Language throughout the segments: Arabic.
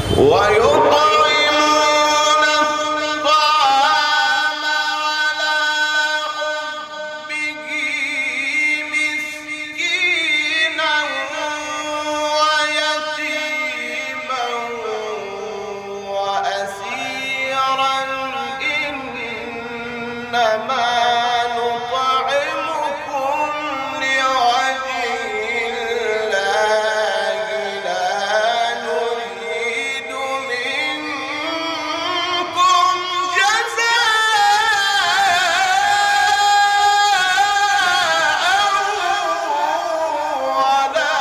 ويطعمون الطعام على حبه مسكينا ويتيما وأسيرا إنما نطعمكم لوجه الله لا نريد منكم جزاء ولا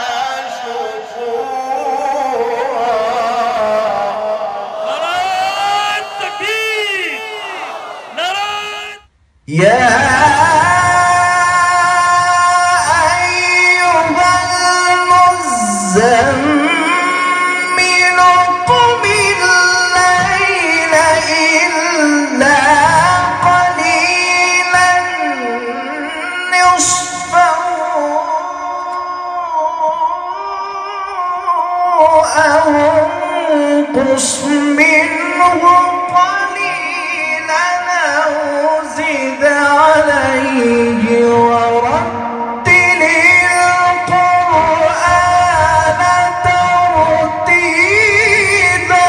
شكورا. نرى التكبير، نرى يا أيها المزمل قم الليل إلا قليلا نصفه أو انقص منه قليلا أو زد عليه ورتل القرآن ترتيلا.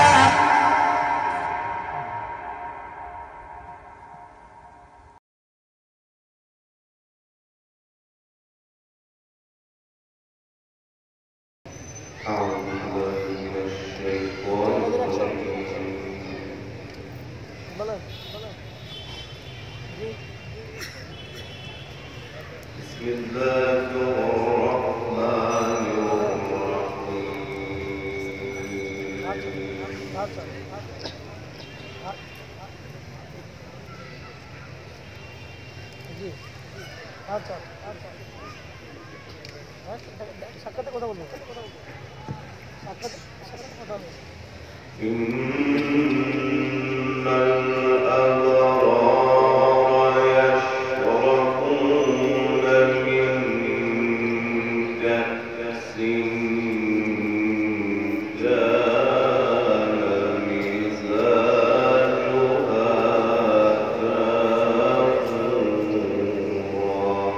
أعوذ بالله من الشيطان الرجيم. بسم الله الرحمن إن الأبرار يشربون من كأس كان مزاجها كافورا.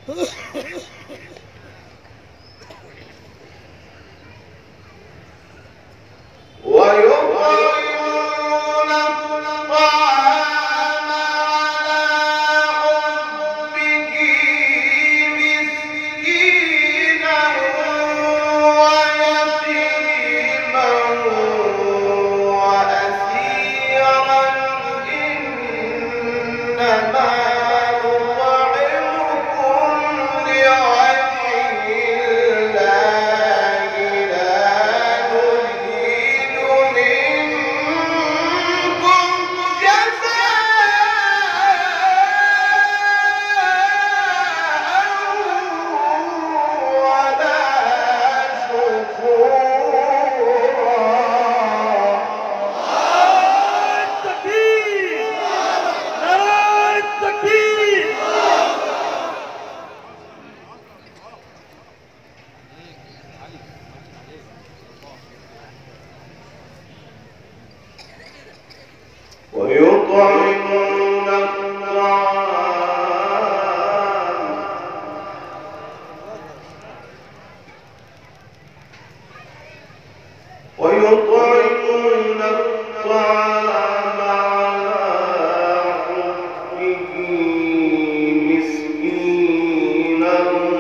ويطعمون الطعام على حبه مسكينا ويتيما وأسيرا إنما نطعمكم لوجه الله لا نريد منكم جزاء ولا ويطعمون الطعام على حبه مسكينا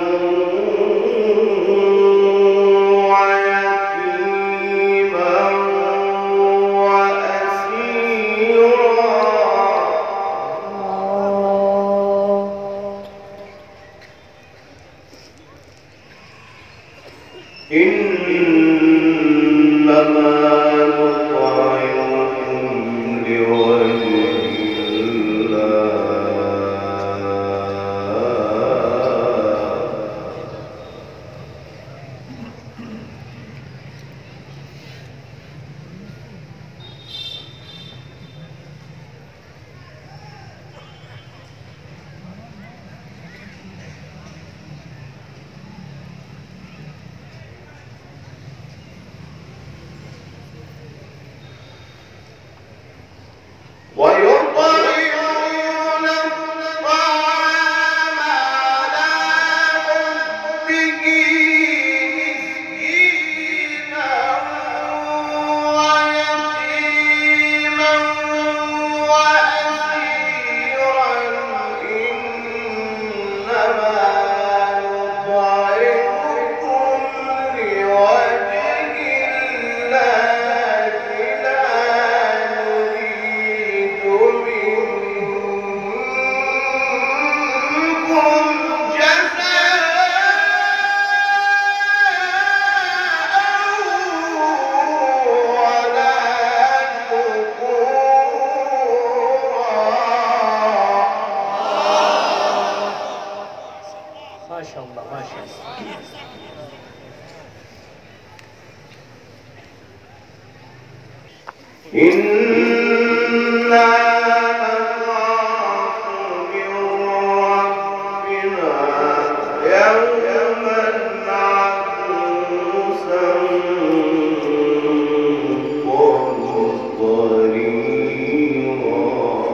ويتيما وأسيرا إنما نطعمكم لوجه ويطعمون الطعام على حبه مسكينا ويتيما وأسيرا إنما نطعمكم لوجه الله لا نريد منكم جزاء ولا شكورا. ما شاء الله ما شاء الله. إنا نخاف من ربنا يوما عبوسا قمطريرا.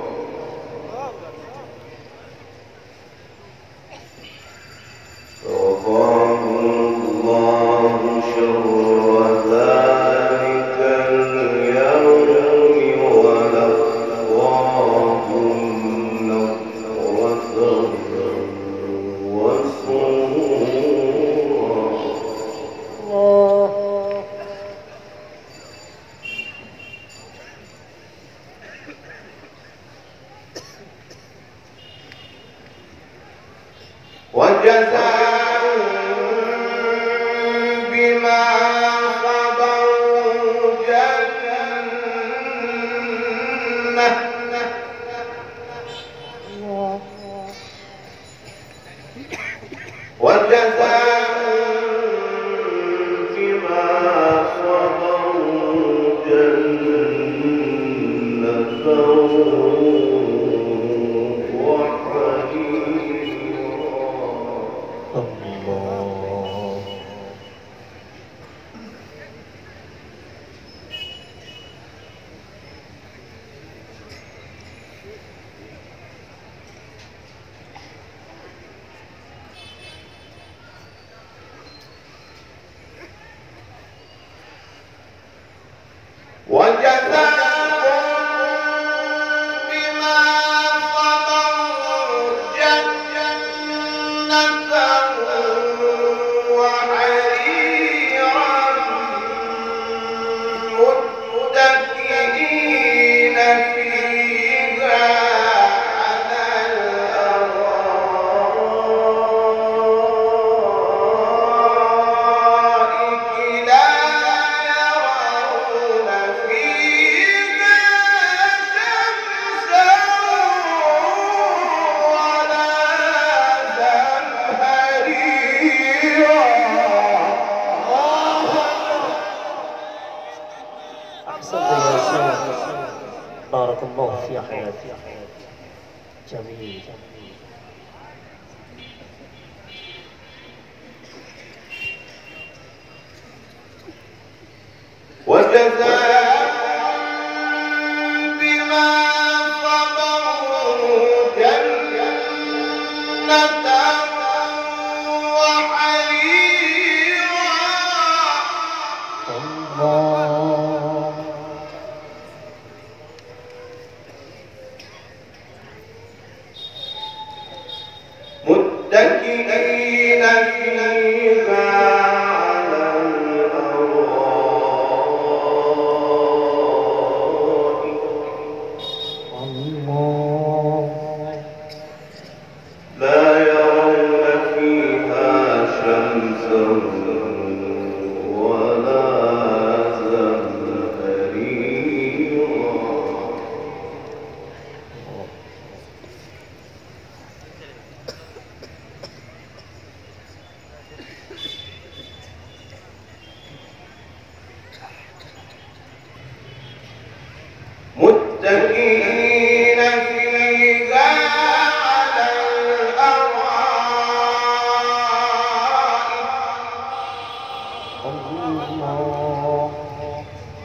فوقاهم الله شر ذلك اليوم ولقاهم نضرة وسرورا. وجزاهم بما صبروا جنة وجزاهم بما صبروا جنة بارك الله في حياتي. جميل. متكئين فيها على الأرائك لا يرون فيها شمسا ولا زمهريرا متكئين فيها على الأرائك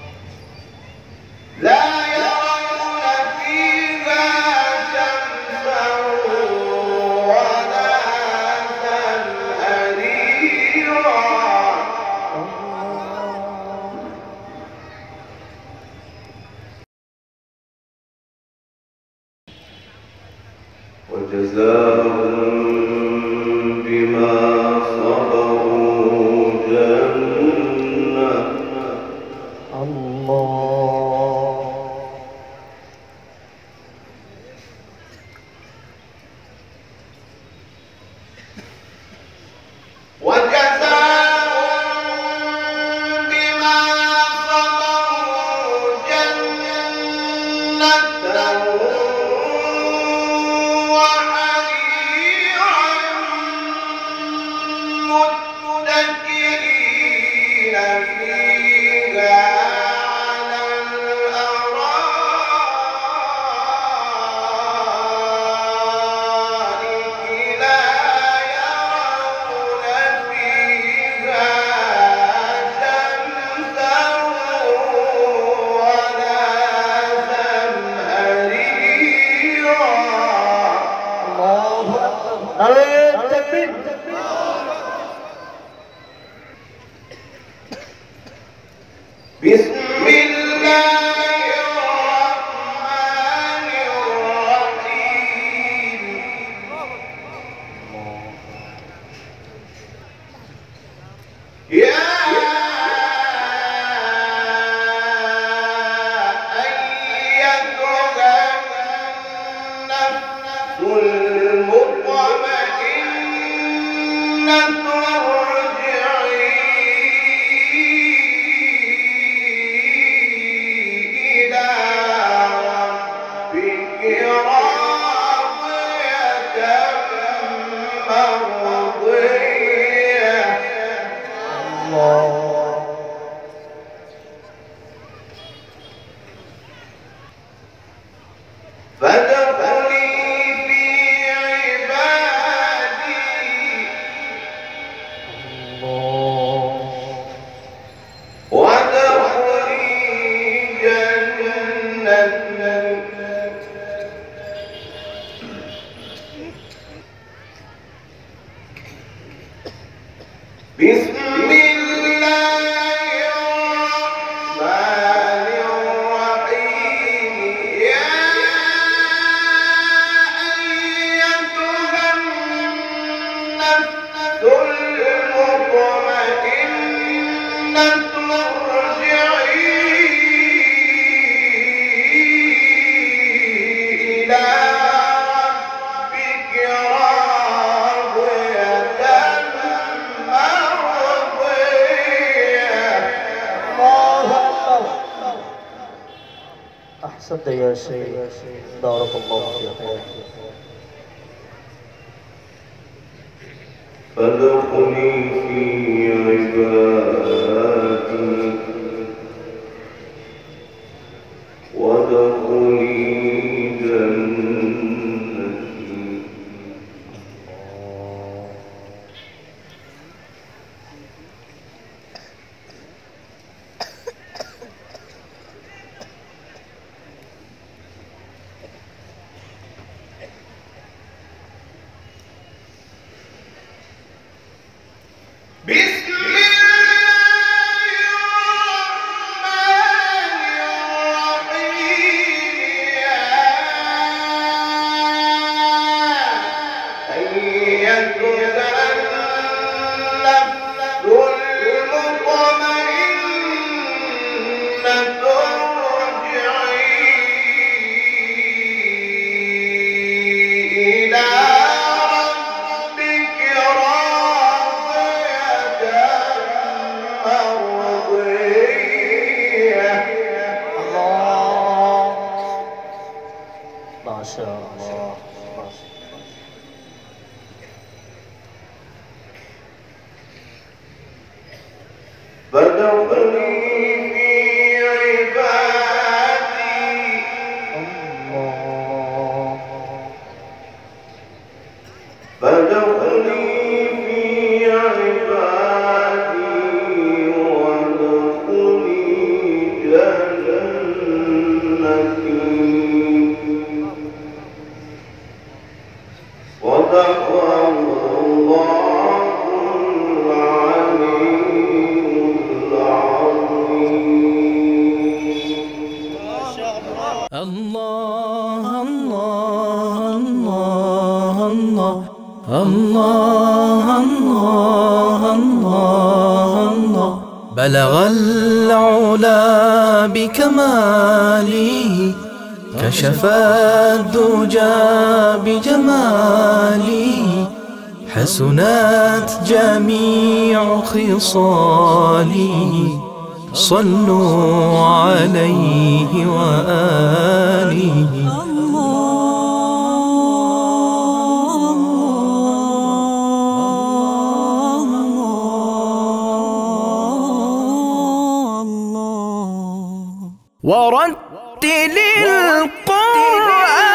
لا يرون فيها شمسا ولا زمهريرا وجزاهم بما صبروا جنة وجزاهم بما صبروا جنة متكئين فيها على الأرائك لا يرون فيها شمسا ولا زمهريرا الله أكبر. نعرة التكبير. بسم الله الرحمن الرحيم يا أيتها النفس المطمئنة فادخلي في عبادي وادخلي جنتي بسم الله الرحمن الرحيم يا أيتها النفس تفضل يا شيخ، بارك الله في حياتك. فادخلي في عبادي وادخلي جنتي. بسم ما شاء الله. فادخلي في عبادي فادخلي في عبادي وادخلي جنتي. صدق الله العلي العظيم. الله الله الله الله الله الله الله بلغ العلا بكماله كشف الدجى بجماله حسنت جميع خصاله صلوا عليه وآله. ورتل القرآن